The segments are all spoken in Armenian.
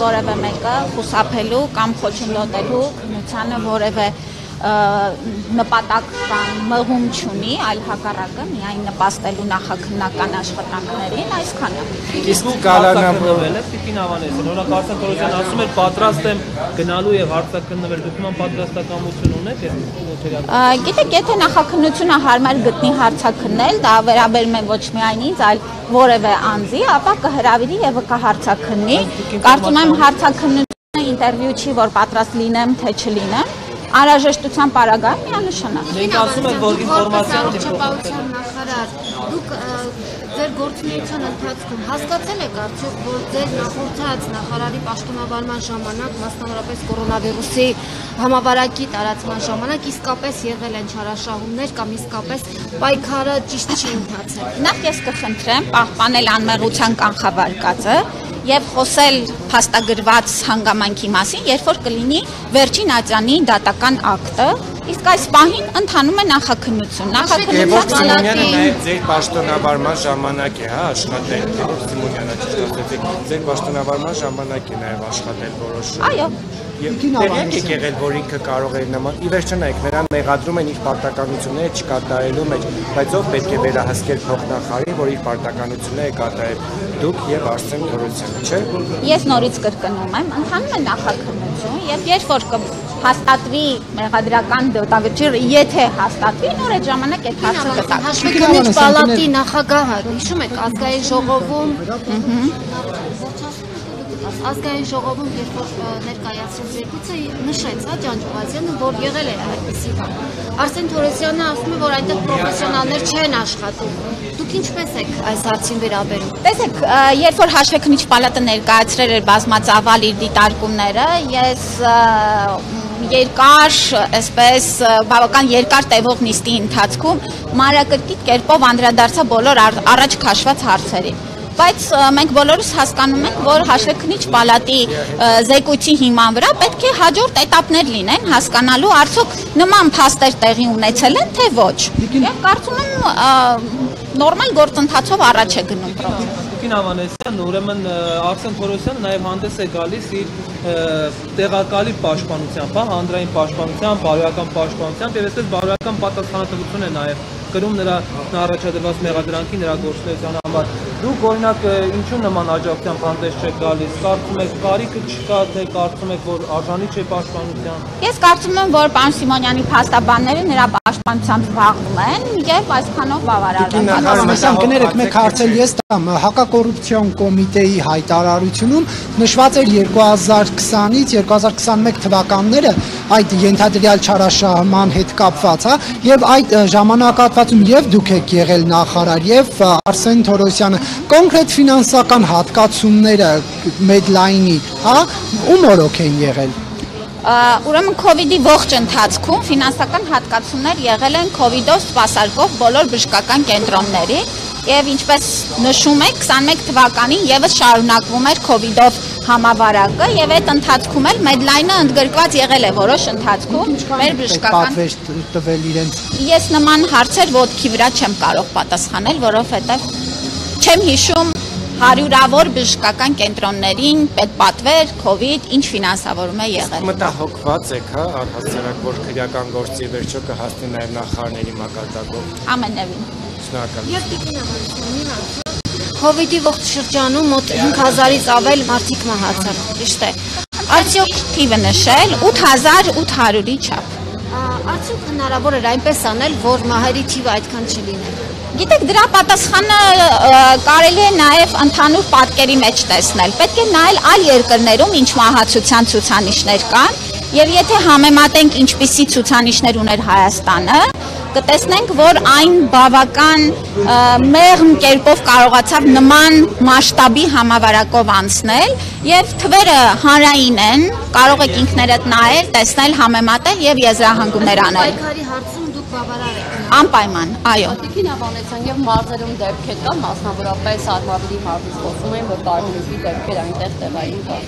որևէ մեկը խուսափելու կամ խոչընդոտելու քննությանը որևէ նպատակ կամ մղում չունի, այլ հակառակը միայն նպաստելու նախաքննական աշխատանքներին, այսքանը։ Իսկ կալանավորվել է Տիկին Ավանեսյան, օրինակ Արսեն Թորոսյանը ասում էր պատրաստ եմ գնալու եւ հարցաքննվել, դուք նման պատրաստակամություն ունեք այս Գիտեք, եթե նախաքննությունը հարմար գտնի հարցաքննել, դա վերաբերում է ոչ միայն ինձ, այլ որևէ անձի, ապա կհրավիրի եւ կհարցաքննի։ Կարծում եմ հարցաքննությունը ինտերվյու չի, որ պատրաստ լինեմ, թե չլինեմ։ Անհրաժեշտության պարագայում միանշանակ։ Մենք ասում ենք, որ ինֆորմացիան առողջապահության նախարար, դուք ձեր գործունեության ընթացքում հասկացել եք արդյոք, որ ձեր նախորդած նախարարի պաշտոնավարման ժամանակ, մասնավորապես կորոնավիրուսի համավարակի տարածման ժամանակ իսկապես եղել են չարաշահումներ կամ իսկապես պայքարը ճիշտ չի ընթացել։ Նախ ես կխնդրեմ պահպանել անմեղության կանխավարկածը եւ խոսել փաստագրված հանգամանքի մասին, երբ որ կլինի վերջին ատյանի դատական ակտը, իսկ այս պահին ընթանում է նախաքննություն։ Նախաքննության Սիմոնյանը նաև ձեր պաշտոնավարման ժամանակ է, հա, աշխատել, Սիմոնյանը ճիշտ ասեցիք, ձեր պաշտոնավարման ժամանակ է նաև աշխատել որոշ։ Այո։ Տեղյակ եք եղել, որ ինքը կարող է նման, ի վերջո նայեք, նրան մեղադրում են իր պարտականությունները չկատարելու մեջ, բայց ով պետք է վերահսկել փոխնախարարին, որ իր պարտականությունները կատարել, դուք եւ Արսեն Թորոսյանը, չէ՞։ Ես նորից կրկնում եմ, ընթանում է նախաքննություն եւ երբ որ հաստատվի մեղադրական դատավճիռը, եթե հաստատվի, նոր այդ ժամանակ այդ հարցը կտա։ Հաշվեկնիչ պալատի նախագահը, հիշում եք, ազգային ժողովում Ազգային ժողովում երբ որ ներկայացրեց զեկույցը նշեց, հա, Ջանջուղազյանը, որ եղել է այդպիսի բան։ Արսեն Թորոսյանը ասում է, որ այնտեղ պրոֆեսիոնալներ չեն աշխատում։ Դուք ինչպես եք այս հարցին վերաբերում։ Տեսեք, երբ որ հաշվեկնիչ պալատը ներկայացրել էր բազմածավալ իր դիտարկումները, ես երկար, այսպես բավական երկար տևող նիստի ընթացքում մանրակրկիտ կերպով անդրադարձա բոլոր առաջ քաշված հարցերին։ Բայց մենք բոլորս հասկանում ենք, որ հաշվեկնիչ պալատի զեկույցի հիման վրա պետք է հաջորդ էտապներ լինեն հասկանալու արդյոք նման փաստեր տեղի ունեցել են, թե ոչ։ Եվ կարծում եմ նորմալ գործընթացով առաջ է գնում պրոցեսը։ Տիկին Ավանեսյան, ուրեմն Արսեն Թորոսյանը նաև հանդես է գալիս իր տեղակալի պաշտպանությամբ, հանրային պաշտպանությամբ, բարոյական պաշտպանությամբ եւ այսպես բարոյական պատասխանատվություն է նաև կրում նրա առաջադրված մեղադրանքի նրա գործունեության համար։ Դուք օրինակ ինչու նման աջակցությամբ հանդես չեք գալիս, կարծում եք կարիքը չկա, թե կարծում եք որ արժանի չէ պաշտպանության։ Ես կարծում եմ, որ պարոն Սիմոնյանի փաստաբանները նրա պաշտպանությամբ զբաղվում են եւ այսքանով բավարարվում են։ Համեսյան կներեք, մեկ հարցել ես տամ, հակակոռուպցիոն կոմիտեի հայտարարությունում նշված էր 2020-ից 2021 թվականները այդ ենթադրյալ չարաշահման հետ կապված, հա, եւ այդ ժամանակահատվածում եւ դուք եք եղել նախարար եւ Արսեն Թորոսյանը կոնկրետ ֆինանսական հատկացումները Medline-ի, հա, ում օրոք են եղել։ Ուրեմն COVID-ի ողջ ընթացքում ֆինանսական հատկացումներ եղել են COVID-ով սպասարկող բոլոր բժշկական կենտրոնների եւ ինչպես նշում եք 21 թվականին եւս շարունակվում էր COVID-ով համավարակը եւ այդ ընթացքում էլ Medline-ը ընդգրկված եղել է որոշ ընթացքում մեր բժշկական տվել իրենց։ Ես նման հարցեր ոտքի վրա չեմ կարող պատասխանել, որովհետեւ չեմ հիշում հարյուրավոր բժշկական կենտրոններին պետպատվեր, COVID, ինչ ֆինանսավորում է եղել։ Մտահոգված եք, հա, առհասարակ, որ քրեական գործի վերջո կհասնի նաև նախարարների մակարդակով։ Ամենևին։ Շնորհակալ։ Եվ Տիկին Ավանեսյան, COVID-ի ողջ շրջանում մոտ 5000-ից ավել մարդիկ մահացան, ճիշտ է։ Արդյոք թիվը նշել 8800-ի չափ։ Արդյոք հնարավոր էր այնպես անել, որ մահերի թիվը այդքան չլիներ։ Գիտեք, դրա պատասխանը կարելի է նաև ընդհանուր պատկերի մեջ տեսնել։ Պետք է նայել այլ երկրներում ինչ մահացության ցուցանիշներ կան, եւ եթե համեմատենք ինչպիսի ցուցանիշներ ուներ Հայաստանը, կտեսնենք, որ այն բավական մեղմ կերպով կարողացավ նման մասշտաբի համավարակով անցնել եւ թվերը հանրային են, կարող եք ինքներդ նայել, տեսնել, համեմատել եւ եզրահանգումներ անել։ Պայքարի հարցում դուք բավարար եք։ Անպայման, այո։ Տիկին Ավանեսյան եւ մարզերում դեպքեր կան, մասնավորապես Արմավիրի մարզից խոսում են, որ կարմրուկի դեպքեր այնտեղ տեղային կան։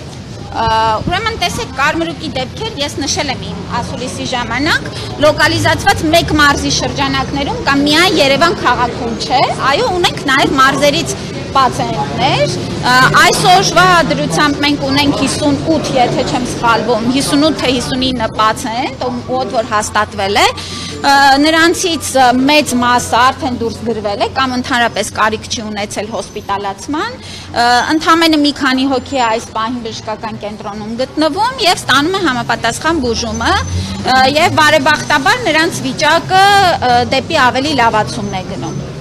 Ուրեմն տեսեք կարմրուկի դեպքեր ես նշել եմ իմ ասուլիսի ժամանակ լոկալիզացված մեկ մարզի շրջանակներում կամ միայն Երևան քաղաքում չէ, այո ունենք նաև մարզերից պացիենտներ, Այսօրվա դրությամբ մենք ունենք 58, եթե չեմ սխալվում, 58 թե 59 պացիենտ, որ հաստատվել է, նրանցից մեծ մասը արդեն դուրս գրվել է կամ ընդհանրապես կարիք չի ունեցել հոսպիտալացման, ընդամենը մի քանի հոգի է այս պահին բժշկական կենտրոնում գտնվում եւ ստանում է համապատասխան բուժումը եւ բարեբախտաբար նրանց վիճակը դեպի ավելի լավացումն է գնում։